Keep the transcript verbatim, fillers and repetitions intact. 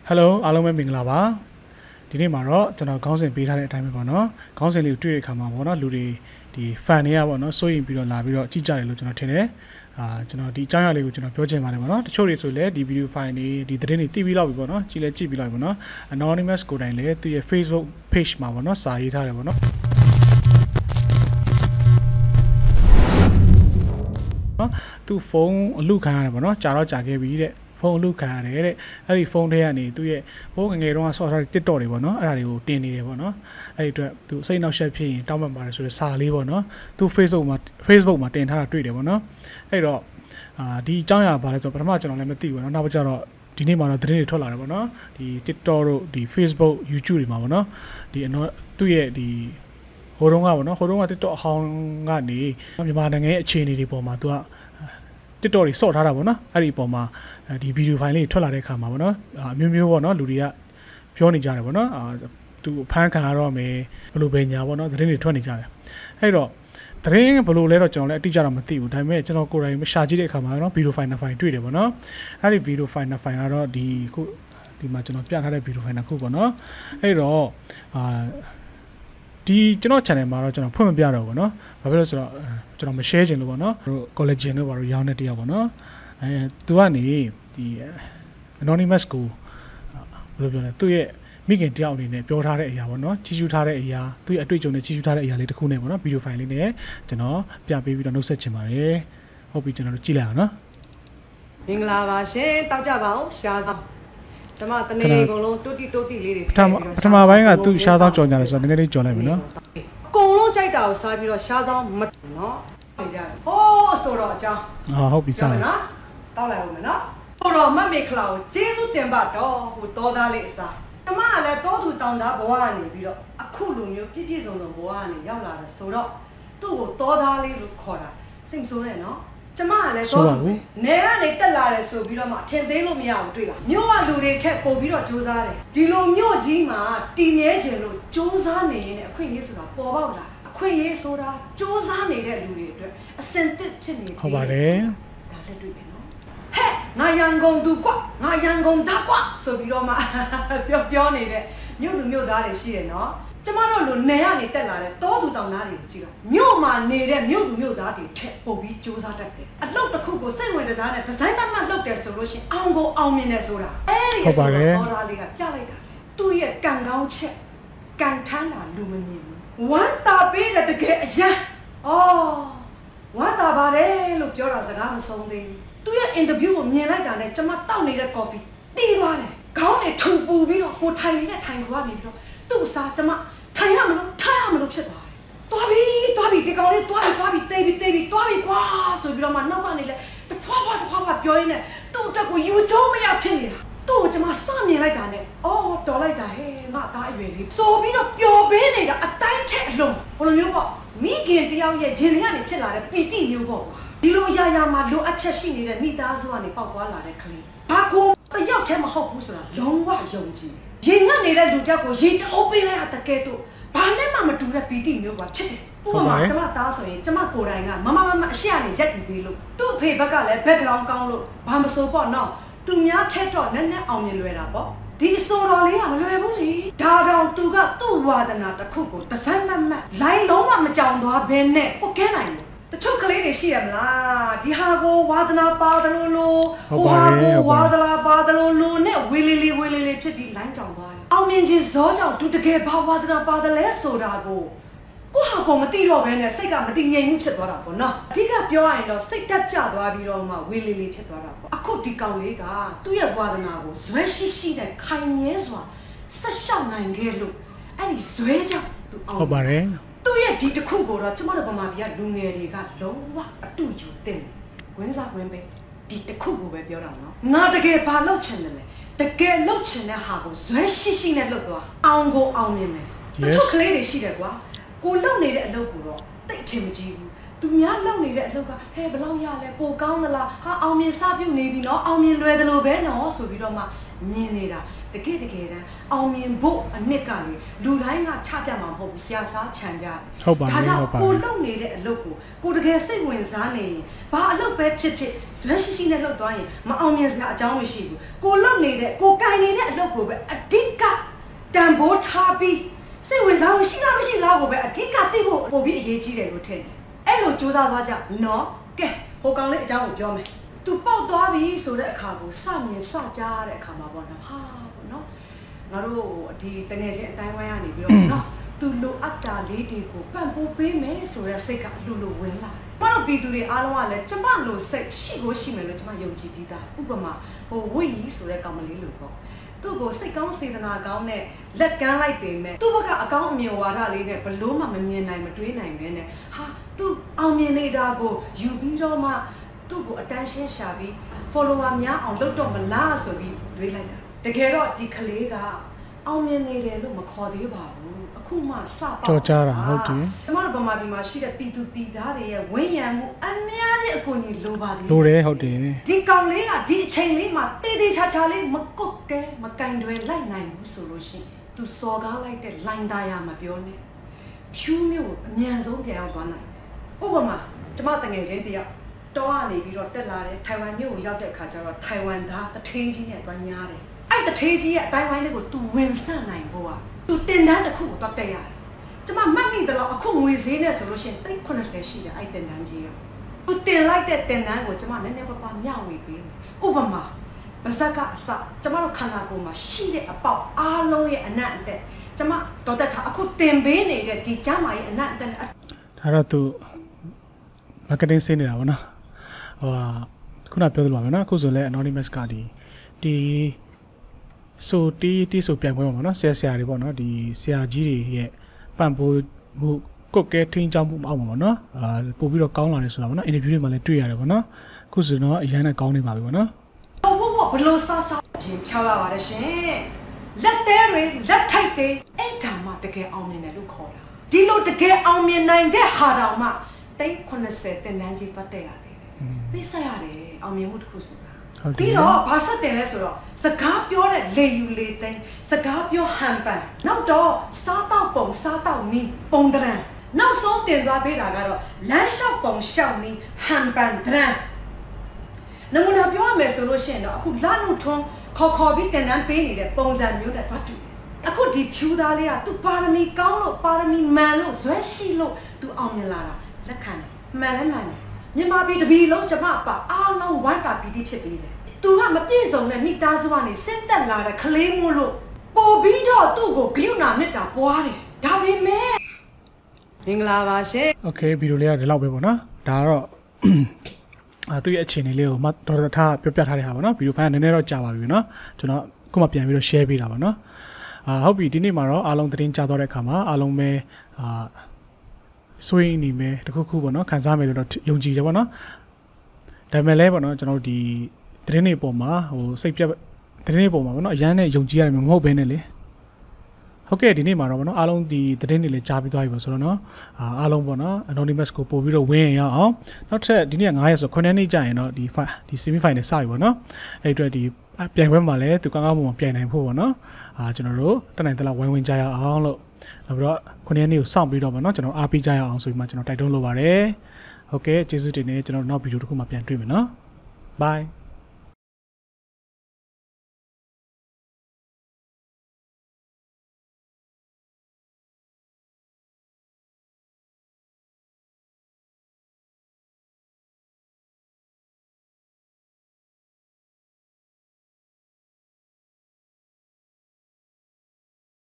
Hello,အားလုံးပဲမင်္ဂလာပါဒီနေ့မှာတော့ကျွန်တော်ခေါင်းစဉ်ပေးထားတဲ့အတိုင်းပဲပေါ့နော်ခေါင်းစဉ်လေးကိုတွေ့တဲ့အခါမှာပေါ့နော်လူတွေဒီ fan တွေကပေါ့နော်စိုးရင်ပြီးတော့လာပြီးတော့ကြည့်ကြတယ်လို့ကျွန်တော်ထင်တယ်အာကျွန်တော်ဒီအကြောင်းအရာလေးကိုကျွန်တော်ပြောချင်ပါတယ်ပေါ့နော်တချို့တွေဆိုလည်းဒီ video file တွေဒီသတင်းတွေသိပြီးလောက်ပြီပေါ့နော်ကြည့်လဲကြည့်ပြီးလောက်ပြီပေါ့နော် Anoni Mus ကိုတိုင်လည်းသူရဲ့ Facebook page မှာပေါ့နော်စာရေးထားတယ်ပေါ့နော်နော်သူဖုန်းအလုခံရတယ်ပေါ့နော်ကြာတော့ကြာခဲ့ပြီတဲ့ဖုန်းလုခံရတယ်တဲ့အဲ့ဒီဖုန်းထဲကနေသူ့ရဲ့ဟိုးငငယ်တုန်းကဆော့ထားတဲ့ TikTok တွေပေါ့နော်အဲ့ဒါတွေကိုတင်နေတယ်ပေါ့နော်အဲ့ဒီအတွက်သူစိတ်နှောက်ယှက်ဖြစ်ရင်တောင်းပန်ပါတယ်ဆိုတဲ့စာလေးပေါ့နော်သူ Facebook မှာ Facebook မှာတင်ထားတာတွေ့တယ်ပေါ့နော်အဲ့တော့အာဒီအကြောင်းအရာဘာလဲဆိုတော့ပထမကျွန်တော်လည်းမသိဘူးเนาะနောက်ကျတော့ဒီနေ့မှာတော့သတင်းတွေထွက်လာတယ်ပေါ့နော်ဒီ TikTok တို့ဒီ Facebook YouTube တွေမှာပေါ့နော်ဒီသူ့ရဲ့ဒီဟိုတုန်းကပေါ့နော်ဟိုတုန်းက TikTok အဟောင်းကနေမြန်မာနိုင်ငံရဲ့အခြေအနေတွေပေါ်မှာသူကTikTok တွေဆော့ထားတာပေါ့နော်အဲ့ဒီအပေါ်မှာဒီ video file လေးထွက်လာတဲ့အခါမှာပေါ့နော်အမျိုးမျိုးပေါ့နော်လူတွေကပြောနေကြတယ်ပေါ့နော်အာသူဖန်ခံရတော့မယ်ဘယ်လိုပဲညာပေါ့နော်သတင်းတွေထွက်နေကြတယ်အဲ့တော့သတင်းဘယ်လိုလဲတော့ကျွန်တော်လည်းအတိအကျတော့မသိဘူးဒါပေမဲ့ကျွန်တော်ကိုယ်တိုင်ရှာကြည့်တဲ့အခါမှာနော် video file နှစ် file တွေ့တယ်ပေါ့နော်အဲ့ဒီ video file နှစ် file ကတော့ဒီခုဒီမှာကျွန်တော်ပြထားတဲ့ video file နှစ်ခုပေါ့နော်အဲ့တော့အာဒီကျွန်တော် channel မှာတော့ကျွန်တော်ဖွင့်မပြတော့ဘူးเนาะဘာဖြစ်လို့ဆိုတော့ကျွန်တော်မ share ချင်လို့ပေါ့เนาะတို့ collagen တို့ဘာလို့ရောင်းနေတယောက်ပေါ့เนาะအဲသူကနေဒီ Anoni Mus ကိုဘယ်လိုပြောလဲသူ့ရဲ့မိခင်တယောက်အနေနဲ့ပြောထားတဲ့အရာပေါ့เนาะကြီးကျူးထားတဲ့အရာသူ့ရဲ့အတွေ့အကြုံနဲ့ကြီးကျူးထားတဲ့အရာလေးတစ်ခုနဲ့ပေါ့เนาะ video file လေးနဲ့ကျွန်တော်ပြပေးပြီးတော့နှုတ်ဆက်ချင်ပါတယ်ဟုတ်ပြီကျွန်တော်တို့ကြည့်လိုက်အောင်เนาะမင်္ဂလာပါရှင်တောက်ကြပါအောင်ရှားဆောင်ကျွန်မတနေ့အကုန်လုံးတိုတီတိုတီလေးတွေထည့်ပြီးတော့ပထမပိုင်းကသူ့ရှားဆောင်ကြော်ကြတယ်ဆိုတော့နည်းနည်းလေးကြော်လိုက်ပြီเนาะအကုန်လုံးကြိုက်တာကိုစားပြီးတော့ရှားဆောင်မเนาะဟိုးဆိုတော့အကြောင်းဟာဟုတ်ပြီစားနော်တောက်လိုက်အောင်မယ်နော်ဟိုတော့မမေခလာကိုကျေးဇူးတင်ပါတော့ဟိုတော်သားလေးအစားကျမကလည်းတောသူတောင်သားဘဝကနေပြီးတော့အခုလိုမျိုးပြည့်ပြည့်စုံစုံဘဝကနေရောက်လာတယ်ဆိုတော့သူ့ကိုတော်သားလေးလို့ခေါ်တာစိတ်ဆိုးတယ်နော်ကျမကလည်းတော့နေကနေတက်လာတယ်ဆိုပြီးတော့မှထင်သေးလို့မရဘူးတွေ့လားမြို့ကလူတွေထက်ပို့ပြီးတော့စူးစမ်းတယ်ဒီလိုမြို့ကြီးမှာတည်မြဲခြင်းလို့စူးစမ်းနေရင်အခွင့်အရေးဆိုတာပေါ်ပေါက်လာအခွင့်အရေးဆိုတာစူးစမ်းနေတဲ့လူတွေအတွက်အစင်သစ်ဖြစ်နေတယ်ဟုတ်ပါတယ်ဒါလည်းတွေ့ပြီနော်ဟဲ့ငါရန်ကုန်သူကွငါရန်ကုန်သားကွဆိုပြီးတော့မှပြောပြောနေတဲ့မြို့သူမြို့သားတွေရှိတယ်နော်ကျမတို့လိုနေရနေတက်လာတဲ့တောသူတောင်သားတွေကိုကြည့်တော့မြို့မှာနေတဲ့မြို့သူမြို့သားတွေထက်ပိုပြီးစူးစမ်းတတ်တယ်အလုပ်တစ်ခုကိုစိတ်ဝင်စားတဲ့ဒီဇိုင်းမှတ်မှတ်လုပ်တယ်ဆိုလို့ရှိရင်အောင်ကိုအောင်မြင်တယ်ဆိုတာအဲ့ဒီဆိုတော့တော်သားလေးကပြလိုက်တာသူ့ရဲ့ကံကောင်းချက်ကန်ထမ်းတာလူမမြင်ဘူးဝမ်းတာပေးတဲ့တကယ်အရန်အော်ဝမ်းတာပါတယ်လို့ပြောတာစကားမဆုံးသေးဘူးသူ့ရဲ့အင်တာဗျူးကိုမြင်လိုက်တာနဲ့ကျမတောက်နေတဲ့ coffee တီးသွားတယ်ခေါင်းနဲ့ထူပူပြီးတော့ကိုထိုင်နေတဲ့ထိုင်ခွာနေပြီးတော့သူ့အစားကျမထိုင်ရမလို့ထားရမလို့ဖြစ်သွားတယ်တွားပြီတွားပြီဒီကောင်လေးတွားပြီတွားပြီတေးပြီတေးပြီတွားပြီကွာဆိုပြီးတော့မှနောက်ကနေလဲတဖွာဖွာတဖွာဖွာပြောရင်းနဲ့သူ့အတွက်ကိုယူကျုံးမရဖြစ်နေတာသူ့ကိုကျမစမြင်လိုက်တာနဲ့အော်တော်လိုက်တာဟဲ့ငါသားအရွယ်လေးဆိုပြီးတော့ပျော်ပေးနေတာအတိုင်းထက်အလုံးဘလိုမျိုးပေါ့မိခင်တယောက်ရဲ့ရင်ထဲကနေဖြစ်လာတဲ့ပီတိမျိုးပေါ့ကွာဒီလိုအရာရာမှာလိုအပ်ချက်ရှိနေတဲ့မိသားစုကနေပေါက်ပွားလာတဲ့ကလေးဘာကိုတယောက်တည်းမဟုတ်ဘူးဆိုတာလုံးဝယုံကြည်ရင်ငတ်နေတဲ့လူတစ်ယောက်ကိုရေတိုးပေးလိုက်တာတကယ်တော့ဘာနဲ့မှမတူတဲ့ပီတိမျိုးပါဖြစ်တယ်ဥပမာကျမသားဆိုရင်ကျမကိုယ်တိုင်ကမမမမအရှိအနေရက်တည်ပေးလို့သူ့အဖေဘက်ကလည်း background ကောင်းလို့ဘာမဆိုပေါ့နော်သူများထက်တော့နည်းနည်းအောင်မြင်လွယ်တာပေါ့ဒီအစိုးတော်လေးကမလွယ်ဘူးလေဒါတော့သူကသူ့ဝါဒနာတစ်ခုကိုတစ်ဆိုင်မမတ်လိုင်းလုံးဝမကြောင်သွားဘဲနဲ့ကိုကဲနိုင်လို့တချို့ကလေးတွေရှိရမလားဒီဟာကိုဝါဒနာပါတယ်လို့ဟိုဟာကိုဝါဒနာပါတယ်လို့နဲ့ဝေလီလီဝေလီလီဖြစ်ပြီးလိုင်းကြောင်သွားတယ်အောင်မြင်ခြင်းဇောကြောင့်သူတကယ်ဘာဝါဒနာပါတယ်လဲဆိုတာကိုကိုဟာကိုမသိတော့ဘဲနဲ့စိတ်ကမတည်ငြိမ်မှုဖြစ်သွားတာပေါ့နော်အဓိကပြောရရင်တော့စိတ်တက်ကြသွားပြီးတော့မှဝေလီလီဖြစ်သွားတာပေါ့အခုဒီကောင်လေးကသူ့ရဲ့ဝါဒနာကိုဇွဲရှိရှိနဲ့ခိုင်မြဲစွာဆက်ရှောက်နိုင်ခဲ့လို့အဲ့ဒီဇွဲကြောင့်သူအောင်ဟုတ်ပါတယ်သူ့ရဲ့ဒီတစ်ခုကိုတော့ကျမတို့ဗမာပြည်ကလူငယ်တွေကလုံးဝအတူယူတင်ဝင်းစားဝင်းပဲဒီတစ်ခုကိုပဲပြောတာနော်ငါတကယ်ဘာလုပ်ချင်တယ်လဲတကယ်လုပ်ချင်တဲ့ဟာကိုဇွဲရှိရှိနဲ့လုပ်သွားအောင်ကိုအောင်မြင်မယ်တချို့ကလေးတွေရှိတယ်ကွာကိုလုပ်နေတဲ့အလုပ်ကိုတော့တိတ်ထင်မကြည့်ဘူးသူများလုပ်နေတဲ့အလုပ်ကဟဲ့ဘယ်လောက်ရလဲပိုကောင်းသလားဟာအောင်မြင်စပြုတ်နေပြီနော်အောင်မြင်လွယ်တယ်လို့ပဲနော်ဆိုပြီးတော့မှမြင်နေတာတကယ်တကယ်တမ်းအောင်မြင်ဖို့အနှစ်ကလေလူတိုင်းကချပြမှာမဟုတ်ဘူးဆရာစားခြံကြဟုတ်ပါဘူးဒါကြောင့်ကိုလုပ်နေတဲ့အလုပ်ကိုကိုတကယ်စိတ်ဝင်စားနေရင်ဘာအလုပ်ပဲဖြစ်ဖြစ်ဇွဲရှိရှိနဲ့လုပ်သွားရင်မအောင်မြင်စရာအကြောင်းမရှိဘူးကိုလုပ်နေတဲ့ကိုကင်နေတဲ့အလုပ်လောက်ကိုပဲအဓိကတန်ဖိုးထားပြီးစိတ်ဝင်စားမှုရှိလားမရှိလားကိုပဲအဓိကသိဖို့ပို့ပြီးအရေးကြီးတယ်လို့ထင်တယ်အဲ့လိုစူးစမ်းသွားကြနော်ကဲဟိုကောင်လေးအကြောင်းကိုပြောမယ်သူပေါက်သွားပြီဆိုတဲ့အခါကိုစမြင်စကြားတဲ့အခါမှာပေါ့နော်ဟာပေါ့နော်ငါတို့ဒီတငယ်ချင်းအတိုင်းဝိုင်းကနေပြီးတော့နော်သူလိုအပ်တာလေးတွေကိုပံ့ပိုးပေးမယ်ဆိုတဲ့စိတ်ကအလိုလိုဝင်လာဘာလို့ပြည်သူတွေအားလုံးကလည်းကျမလိုစိတ်ရှိကိုရှိမယ်လို့ကျမယုံကြည်ပြီးသားဥပမာဟိုဝိကြီးဆိုတဲ့ကောင်မလေးလို့ပေါ့သူ့ကိုစိတ်ကောင်းစေတနာကောင်းနဲ့လက်ကမ်းလိုက်ပေမဲ့သူ့ဘက်ကအကောင်းအမြင်ဝါဒလေးနဲ့ဘလို့မှမမြင်နိုင်မတွေးနိုင်ပဲနဲ့ဟာသူ့အောင်မြင်နေတာကိုယူပြီးတော့မှသူ့ကိုအတန်းရှင်းရှာပြီး follower များအောင်လုပ်တော့မလားဆိုပြီးတွေးလိုက်တာတကယ်တော့ဒီကလေးကအောင်မြင်နေတယ်လို့မခေါ်သေးပါဘူးအခုမှစပါကြောကြတာဟုတ်တယ်ကျမတို့ဗမာပြည်မှာရှိတဲ့ပြည်သူပြည်သားတွေရဲ့ဝိညာဉ်မှုအများကြီးအကူအညီလိုပါသေးတယ်လိုတယ်ဟုတ်တယ်ဒီကောင်လေးကဒီအချိန်လေးမှာတေးသေးချာချာလေးမကုတ်တဲမကင်တွေလိုက်နိုင်ဘူးဆိုလို့ရှိရင်သူစော်ကားလိုက်တဲ့လိုင်းသားရမှာပြောနေဖြူးမျိုးအမြန်ဆုံးပြန်ရောက်သွားနိုင်ဥပမာကျမတငယ်ချင်းတယောက်တောကနေပြီးတော့တက်လာတယ်ထိုင်ဝမ်မြို့ကိုရောက်တဲ့အခါကျတော့ထိုင်ဝမ်သားတထေးကြီးနဲ့တွားညားတယ်အဲ့တထေးကြီးရဲ့အတိုင်းဝိုင်းလေးကိုသူဝင်ဆန့်နိုင်ဖို့อ่ะသူတင်တန်းတစ်ခုကိုတော့တက်ရတယ်ကျမမှတ်မိတယ်လို့အခုငွေဈေးနဲ့ဆိုလို့ရှိရင်သိန်းeightyရှိတယ်အဲ့တင်တန်းကြီးကသူတင်လိုက်တဲ့တင်တန်းကိုကျမနည်းနည်းပါးပါးမျှဝေပေးမယ်ဥပမာပါဇက်ကအစကျမတို့ခန္ဓာကိုယ်မှာရှိတဲ့အပေါက်အားလုံးရဲ့အနံ့အသက်ကျမတော်တက်ထားအခုတင်ပေးနေတဲ့ဒီကျမ်းမာရဲ့အနံ့အသက်ဒါတော့သူ marketing ဆင်းနေတာပေါ့နော်ဟိုခုနပြောသလိုပါပဲနော်အခုဆိုလဲ Anoni Mus ကဒီဒီဆိုတီးတီးဆိုပြိုင်ပွဲပါနော်ဆရာဆရာတွေပေါ့နော်ဒီဆရာကြီးတွေရဲ့ပံ့ပိုးမှုကုတ်ကဲထင်းချောင်းမှုအောက်မှာပေါ့နော်အာပို့ပြီးတော့ကောင်းလာတယ်ဆိုတာပေါ့နော်အင်တာဗျူးတွေမှာလည်းတွေ့ရတယ်ပေါ့နော်အခုဆိုတော့အရန်နဲ့ကောင်းနေပါပြီပေါ့နော်ဟုတ်ဟုတ်ဘလို့ဆာဆာချင်းဖြောက်ရပါတယ်ရှင်လက်သေးတွေလက်ထိုက်တွေအဲ့ဒါမှတကယ်အောင်မြင်တယ်လို့ခေါ်တာဒီလိုတကယ်အောင်မြင်နိုင်တဲ့ဟာတောင်မှသိန်းeightyတင်တန်းကြီးပတ်တက်ရတယ်ပေးဆက်ရတယ်အောင်မြင်မှုတစ်ခုဆိုတာပြီးတော့ဘာဆက်တင်လဲဆိုတော့စကားပြောတဲ့လေယူလေသိန်းစကားပြောဟန်ပန်နောက်တော့စားတော့ပုံစားတော့နီးပုံတရံနောက်ဆုံးတင်သွားပေးတာကတော့လမ်းလျှောက်ပုံလျှောက်နီးဟန်ပန်တရံနမူနာပြောရမယ်ဆိုလို့ရှိရင်တော့အခုလာနုထုံးခေါ်ခေါ်ပြီးတင်တန်းပေးနေတဲ့ပုံစံမျိုးနဲ့သွားတူအခုဒီဖြူသားလေးကသူပါရမီကောင်းလို့ပါရမီမှန်လို့ဇွဲရှိလို့သူအောင်မြင်လာတာလက်ခံတယ်မှန်လဲမှန်တယ်မြန်မာပြည်တပြည်လုံးကျမပါအားလုံးဝမ်းတာပီတိဖြစ်ပြီးတယ်သူကမပြည့်စုံတဲ့မိသားစုကနေစင့်တက်လာတဲ့ကလေးမို့လို့ပို့ပြီးတော့သူ့ကိုဂရုဏာမေတ္တာပွားတယ်ဒါပေမဲ့မင်္ဂလာပါရှင်โอเคဗီဒီယိုလေးကဒီလောက်ပဲပေါ့နော်ဒါကတော့အဲသူ့ရဲ့အခြေအနေလေးကိုမတော်တော်ထားပြောပြထားတဲ့ဟာပေါ့နော်ဗီဒီယိုဖိုင်ကနည်းနည်းတော့ကြာပါပြီနော်ကျွန်တော်ခုမှပြန်ပြီးတော့ share ပေးတာပါနော်အာဟုတ်ပြီဒီနေ့မှာတော့အားလုံးသတင်းကြားသွားတဲ့အခါမှာအားလုံးပဲအာဆွေးနေမယ်တခုခုပေါ့နော်ခံစားမယ်လို့တော့ယုံကြည်တယ်ပေါ့နော်ဒါပေမဲ့လည်းပေါ့နော်ကျွန်တော်ဒီသတင်းတွေပေါ်မှာဟိုစိတ်ပြတ်သတင်းတွေပေါ်မှာပေါ့နော်အရန်နဲ့ယုံကြည်ရတယ်မဟုတ်ဘဲနဲ့လေဟုတ်ကဲ့ဒီနေ့မှာတော့ပေါ့နော်အားလုံးဒီသတင်းတွေလည်းကြားပြီးသွားပြီပေါ့ဆိုတော့နော်အားလုံးပေါ့နော် Anoni Mus ကိုပို့ပြီးတော့ဝင်းရအောင်နောက်ထပ်ဒီနေ့ကnineရက်ဆိုnineရက်နေ့ကြာရင်တော့ဒီဒီ semi final စပြီပေါ့နော်အဲ့အတွက်ဒီပြိုင်ပွဲမှာလည်းသူကောင်းကောင်းမွန်မွန်ပြိုင်နိုင်ဖို့ပေါ့နော်အာကျွန်တော်တို့တက်နိုင်တဲ့လောက်ဝိုင်းဝန်းကြရအောင်လို့နောက်ပြီးတော့nineရက်နေ့ကိုစောင့်ပြီးတော့ပေါ့နော်ကျွန်တော်အားပေးကြရအောင်ဆိုပြီးမှကျွန်တော်တိုက်တွန်းလိုပါတယ်ဟုတ်ကဲ့ကျေးဇူးတင်နေကျွန်တော်နောက်ဗီဒီယိုတစ်ခုမှပြန်တွေ့မယ်နော် bye